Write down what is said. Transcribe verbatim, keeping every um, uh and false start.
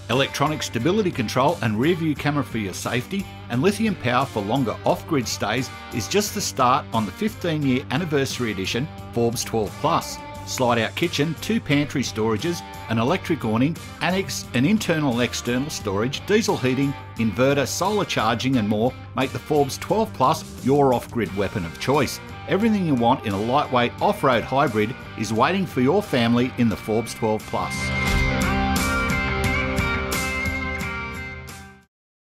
electronic stability control and rear view camera for your safety, and lithium power for longer off-grid stays is just the start on the fifteen year anniversary edition Forbes twelve plus. Slide-out kitchen, two pantry storages, an electric awning, annex and internal and external storage, diesel heating, inverter, solar charging and more make the Forbes twelve plus your off-grid weapon of choice. Everything you want in a lightweight off-road hybrid is waiting for your family in the Forbes twelve plus.